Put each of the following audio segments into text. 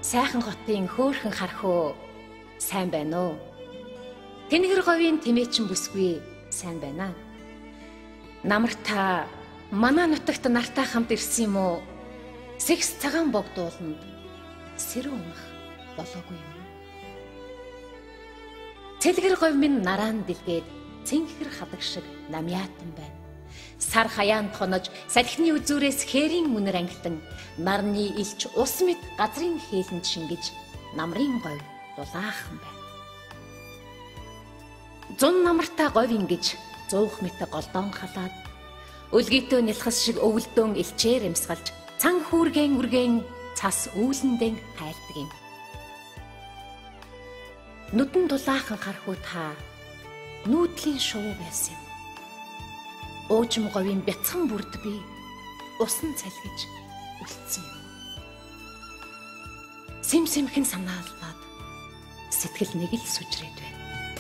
Сайхан хотын хөөрхөн хархуу сайн байна уу? Тэнгэр говийн тэмээчин бүсгүй сайн байна. Намарта манай нутагт нартай хамт ирсэн юм уу? Сэгс цагаан богдууланд сэрүү унах болоогүй юм. Цэлгэр говь минь нараан дэлгээд цэнхэр хадаг шиг намьяатан байна. Сар хаяанд хонож салхины үзүүрээс хээрийн үнэр ангилан нарны илч ус мэд газрын хээлэнд шингэж намрын говь дулаахан байна. Зун намартай говь ингэж зуух мэт голдоон халаад өлгийтөө нэлхас шиг өвөлдөөн илчээр эмсгалж цан хүүргэн үргэн цас үүлэндэн хайлдаг юм. Нүдэн дулаахан хархуу та нүүдлийн шувуу байсан юм. Уужим говийн бяцхан бүрд би усан цалгиж үлдсэн юм. Симсимхэн санаалдаад сэтгэл нэг л сүжрээд байна.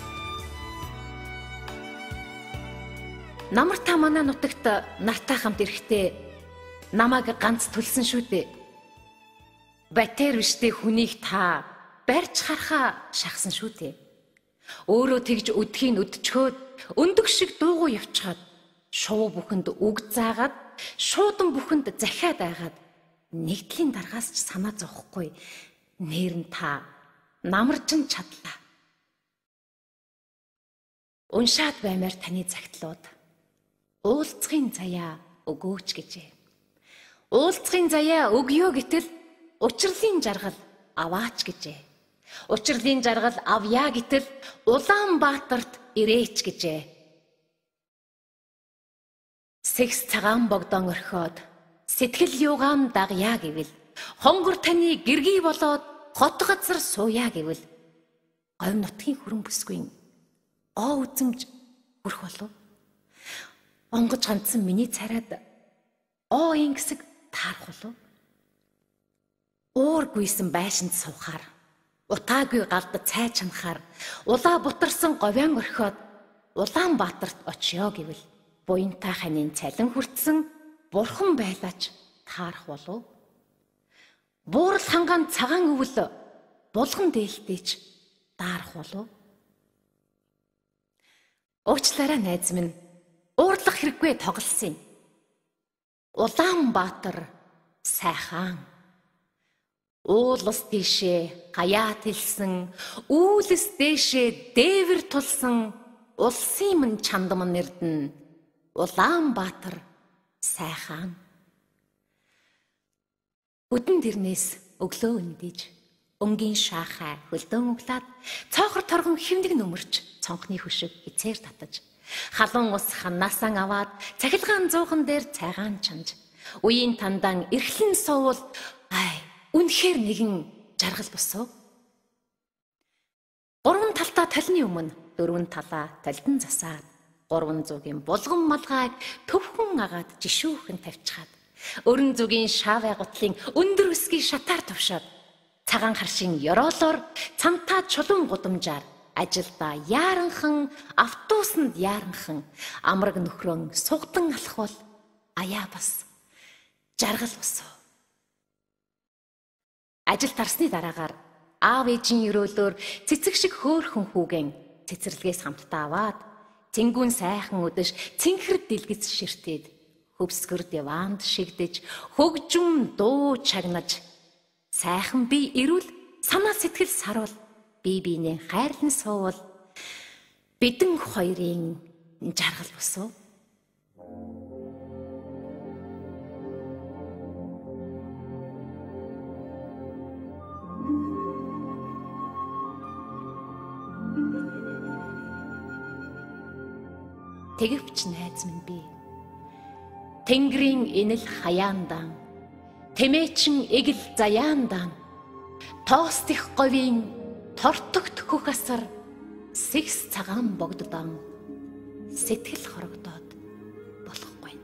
Намарта манай нутагт нартай хамт ирэхдээ намайг ганц төлсөн шүү дээ. Батер биштэй хүнийг та барьж харахаа шахсан шүү дээ. Өөрөө тэгж өдхийн өдчхөөд өндөг шиг дуугүй явчихад шувуу бүхэнд үг заагаад шуудан бүхэнд захиад айгаад нэгдлийн даргаас ч санаа зовхгүй нэр нь та намарчин чадлаа. Уншаад баймаар таны загтлууд уулзахын заяа өгөөч гэжээ. Уулзахын заяа өгөө гэтэл учрлын жаргал аваач гэжээ. Учрлын жаргал авъя гэтэл Улаанбаатарт ирээч гэжээ. Сэгс цагаан богдон орхиод сэтгэл юугаан дагъя гэвэл хонгор таны гэргий болоод хот газар сууя гэвэл говь нутгийн хүрэн бүсгүй оо үзэмж хүрх болов. Онгож ганцсан миний царайд оо ингэсэг таарах болов. Уур гүйсэн байшинд суухаар утаагүй галд цай чанахаар улаа бутарсан говьян орхиод Улаанбаатарт очиё гэвэл буянтай ханийн цалин хүртсэн бурхан байлаач таарах болов. Буурал хангаан цагаан өвөл булган дээлтэйч даарах болов. Уучлаарай найз минь, уурлах хэрэггүй тоглосон. Улаанбаатар сайхан. Уулс дэшээ хаяат хэлсэн, үүлс дэшээ дээвэр тулсан улсын минь чандам нэрдэн Улаанбаатар сайхан. Өдөн дэрнээс өглөө өндиж өнгийн шаахай хөлдөөн углаад цоохор торгон хэмдэг нөмөрч цонхны хөшиг эцээр татаж халуун ус ханаасан аваад цахилгаан зуухан дээр цайгаан чанж үеийн тандан эрхлэн суувал үнэхээр нэгэн жаргал босов. Гурван талдаа талны өмнө дөрвөн талаа талдан засаад 300-ийн булган малгайг төвхөн агаад жишүүхэн тавьчихад өрн зүгийн шаавай гутлын өндөр өсгийн шатаар төвшөөд цагаан харшийн ёроолоор цамтаа чулуун гудамжаар ажилдаа яаранхан автобусанд яаранхан амраг нөхрөн сугдан алхвал аяа бас жаргал босов. Ажил тарсны дараагаар аав ээжийн өрөөлөөр цэцэг шиг хөөрхөн хүүгэн цэцэрлэгээс хамтдаа аваад цэнгүүн сайхан өдөш цэнхэр дэлгэц ширтээд хөвсгөр диваанд шигдэж хөгжим дуу чагнаж сайхан би ирүүл санаа сэтгэл саруул бие биенээ хайрлан суувал бидэн хоёрын жаргал босов. Тэгвч найз минь би Тэнгэрийн инэл хаяандан тэмээчин эгэл заяандан тоостих говийн тортогт хөх асар сэгс цагаан богддон сэтгэл хорогдоод болохгүй.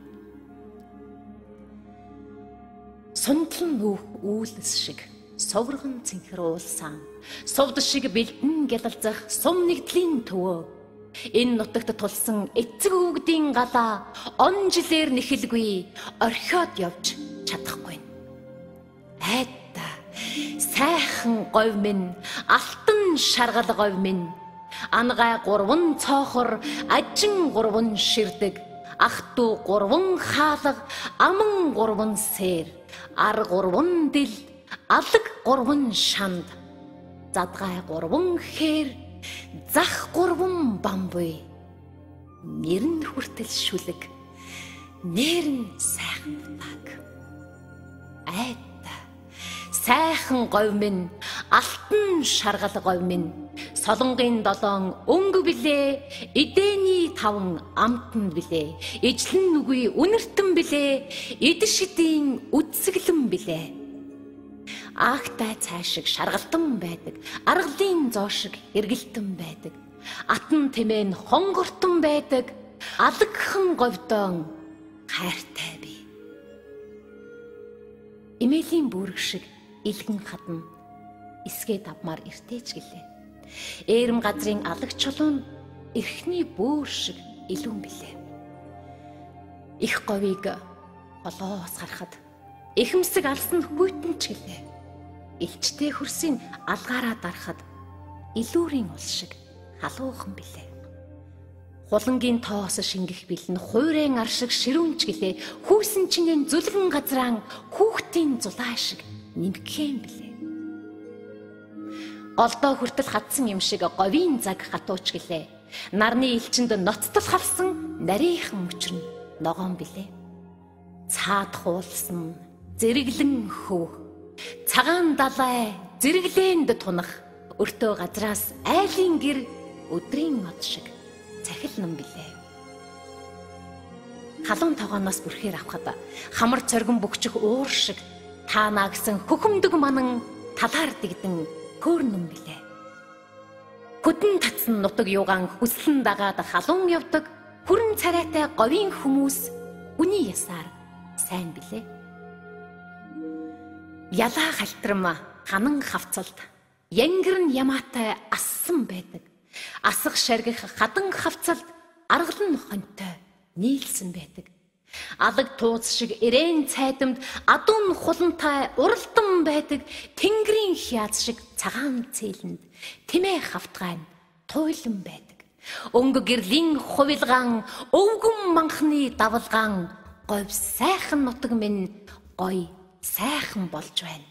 Сундлан нүүх үүлс шиг совргон цэнхэр уулсан сувд шиг бэлдэн гялалзах сум нэгдлийн төвөө энэ нутагт тулсан эцэг өвгдийн галаа он жилээр нэхэлгүй орхиод явж чадахгүй. Айда сайхан сайхан говь минь, алтан шаргал говь минь. Ангай 3 цоохор, ажин 3 ширдэг. Ах トゥ 3 хаалга, аман 3 сээр. Ар 3 дил, алаг 3 шанд. Задгай 3 хээр, зах 3 бамбуй. Нэрн хүртэл шүлэг, нэрн сайхан утаг. Айта сайхан говь минь, алтан шаргал говь минь. Солонгийн 7 өнгө билээ, эдэний 5 амтан билээ. Ижлэн нүгүй үнэртэн билээ, эдэшидийн үдсгэлэн билээ. Агтай цай шиг шаргалтан байдаг, аргалын зоо шиг эргэлтэн байдаг. Атан тэмээн хонгортон байдаг, алагхан говьдон хайртай би. Эмээлийн бүрэг шиг илгэн хадна, эсгээ давмаар иртээч гэлээ. Ээрэм газрын алаг чулуун эрхний бөөр шиг илүүн билээ. Их говийг голоос харахад эхэмсэг алсан хүйтэн ч гэлээ. Илчтэй хөрсийн алгаараа дарахад илүүрийн ул шиг халуухан билээ. Хулангийн тоос шингэх бэлэн хуйрын ар шиг ширүүнч гэлээ. Хүүсэн чинийн зүлгэн газраан хүүхдийн зулаа шиг нэмгхэн билээ. Голдоо хүртэл хадсан юм шиг говийн цаг хатууч гэлээ. Нарны элчинд ноцтол халсан нарийнхан мөчрөн ногоон билээ. Цаад хуулсан зэрэглэн хөв. Цагаан далай зэрэглээнд тунах өртөө газраас айлын гэр өдрийн мод шиг цахилнан билээ. Халуун тогооноос бүрхээр авахад хамар цоргон бөгчих уур шиг таанаа гэсэн хөхөмдөг манан талаар дэгдэн хөөрнөн билээ. Хөдөн татсан нутаг юугаан хүслэн дагаад халуун явдаг хүрэн царайтай говийн хүмүүс үний ясаар сайн билээ. Ялаа халтрам ханан хавцалд янгэрн ямаатай ассан байдаг. Асах шаргих хадан хавцалд аргалан хонтой нийлсэн байдаг. Алаг тууц шиг ирээн цайдамд адуун хулантай уралдан байдаг. Тэнгэрийн хяаз шиг цагаан цээлэнд тэмээ хавтгайн туйлан байдаг. Өнгө гэрлийн хувилгаан өвгөн манхны давалгаан говь сайхан нутаг минь гоё сайхан болж байна.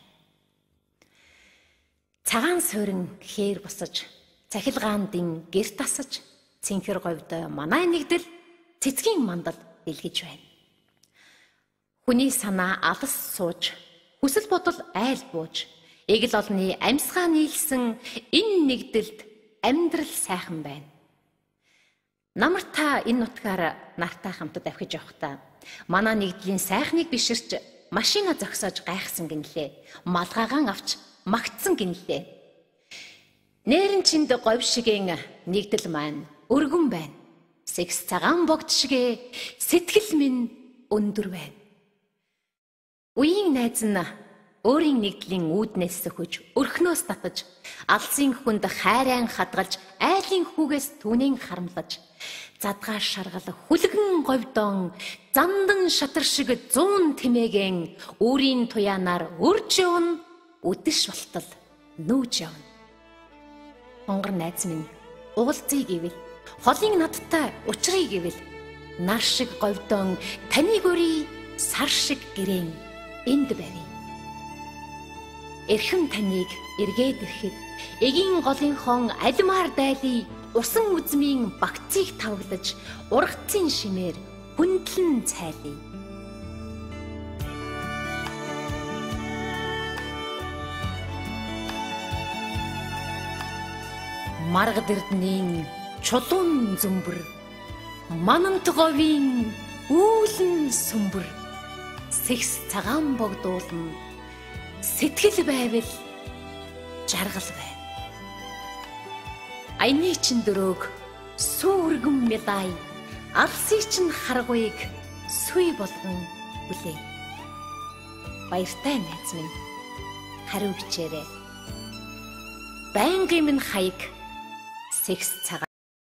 Цагаан суурин хээр босож цахилгаандын гэр тасаж цэнхэр говьд манай нэгдэл цэцгийн мандал дэлгэж байна. Хүний санаа алс сууж, хүсэл бодол айл бууж, эгэл олны амьсгаа нийлсэн энэ нэгдэлд амьдрал сайхан байна. Намартаа энэ нутгаар нартай хамтад авхиж явахдаа манай нэгдлийн сайхныг биширч машина зогсоож гайхсан гинлээ. Малгаагаан авч магтсан гинлээ. Нээрэн чинд говь шигийн нэгдэл маань өргөн байна. Секс цагаан богд шигээ сэтгэл минь өндөр байна. Үеийн найз нь өөрийн нэгдлийн үүднээс сөхөж, өрхнөөс татаж, алсын хүнд хайрaan хадгалж, айлын хүүгээс түүнийн харамлаж, задгаа шаргал хүлгэн говьдон, зандан шатар шиг 100 тэмээгэн өөрийн туяанаар өрж явна, үдэш болтол нүүж явна. Хонгор найз минь уулзъя гэвэл, холын надтай учрыг гэвэл, нар шиг говьдон таны гөрий сар шиг гэрээн энд барь. Эрхэм таныг эргээд ирэхэд эгийн голынхон алимаар дайлий усан үзмийн багцыг тавглаж ургацын шимээр хүндлэн цайлий. Маргад эрдэнийн чулуун зөмбөр, манант говийн үүлэн сүмбэр, секс цагаан богдуулна, сэтгэл байвал жаргал байна. Аяны чин дөрөөг сүүргэн медай, алсын чин харгуйг сүй болгон үлээ. Баяртай найз минь, хариу бичээрэй. Байнгын минь хаяг секс цагаан